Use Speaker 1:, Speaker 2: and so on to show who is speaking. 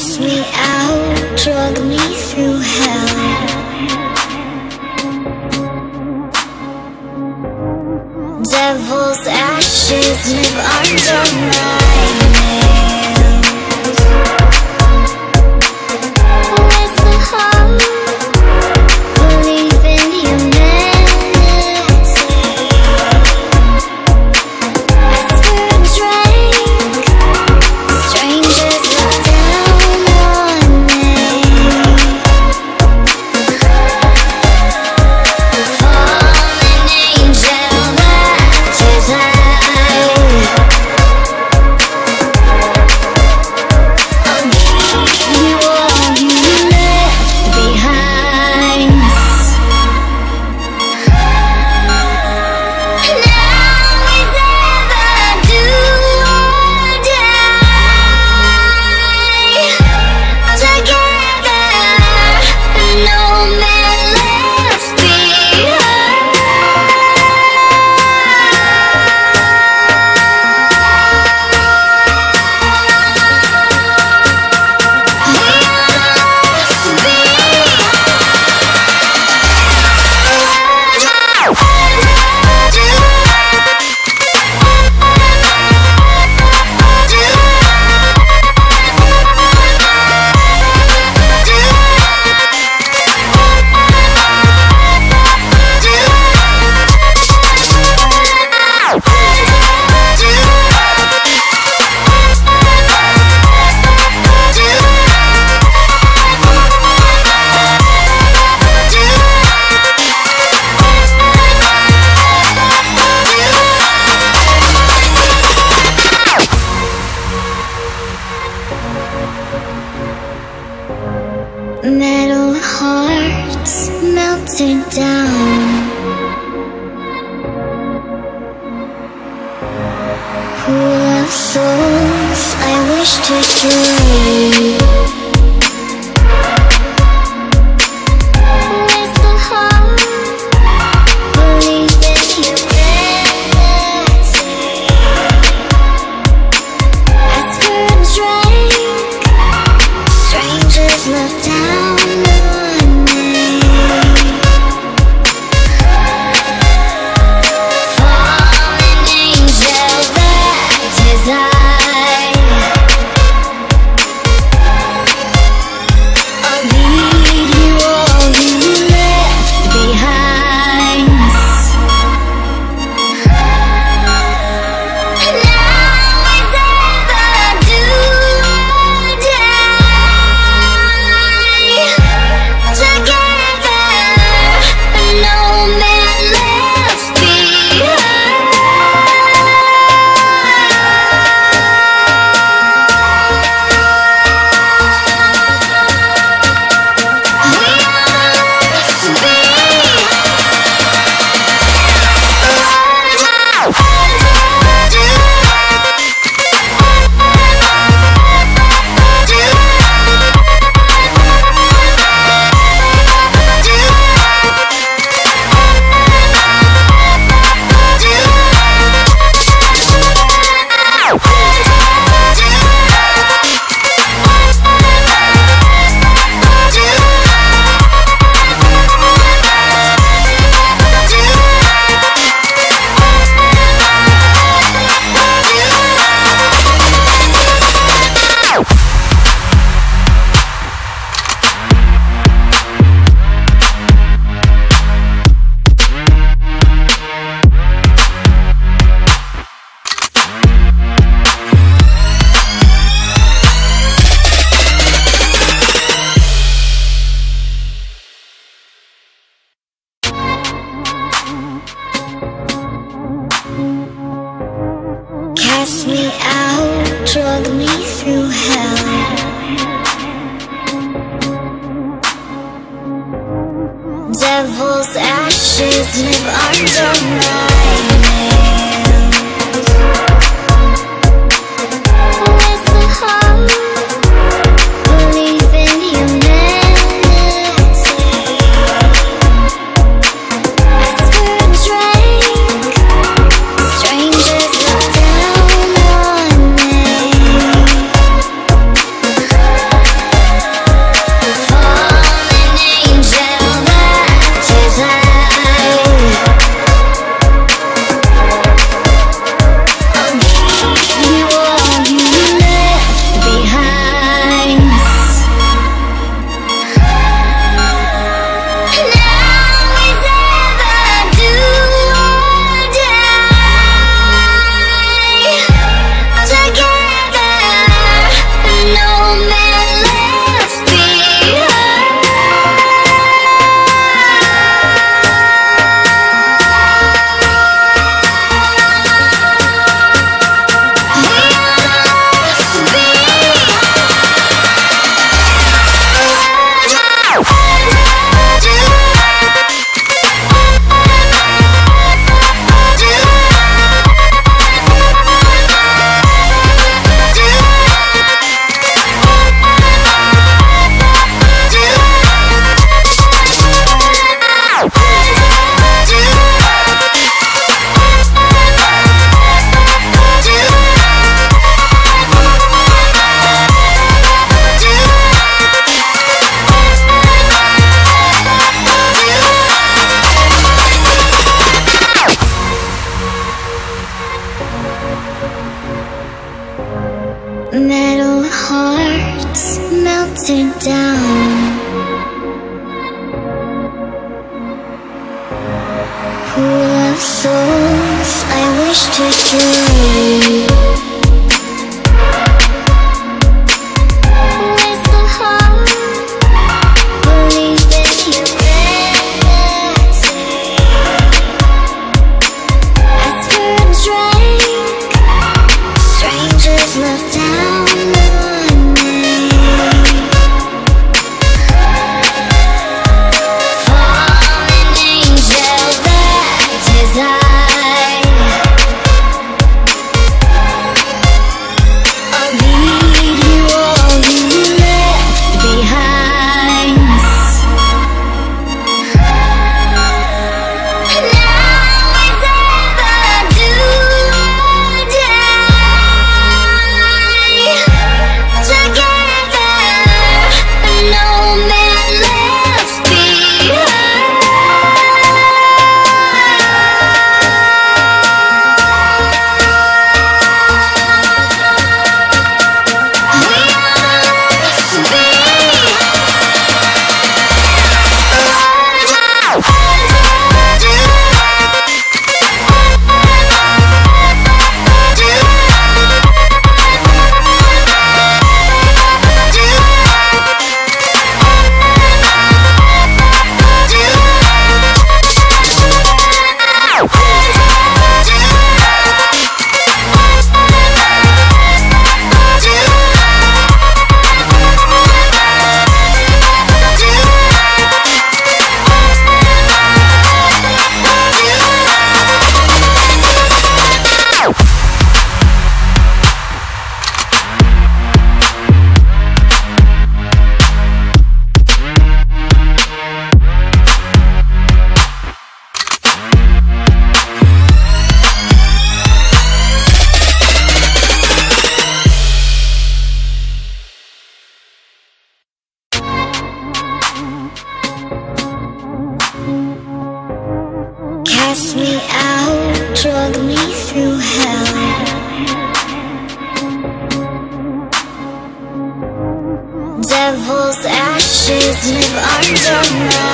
Speaker 1: Cast me out, drug me through hell. Devil's ashes live under my nails. Where's the hope? Believe in humanity. Ask for a drink. Strangers look down on me. Fallen angel that is I'll give you all you left behind. Now is ever do or die. Together, no man left behind. Metal hearts melted down. Pool of souls I wish to drain. Where's the hope? Believe in humanity. Ask for a drink. Strangers look down on me. Fallen angel that is I'll leave you all you left behind. Now is ever do or die. Together, no man left behind. Cast me out, drug me through hell. Devil's ashes live under my nails. Where's the hope? Believe in humanity. Ask for a drink. Strangers look down on me. Metal hearts melted down. Pool of souls I wish to drain. Where's the heart? Believe in humanity. As for a drink, strangers look down on me. Fallen angel, that is I. I'll leave you all you left behind. Now is ever do or die. Together, no man left behind. We cast me out, drug me through hell. Devil's ashes live under my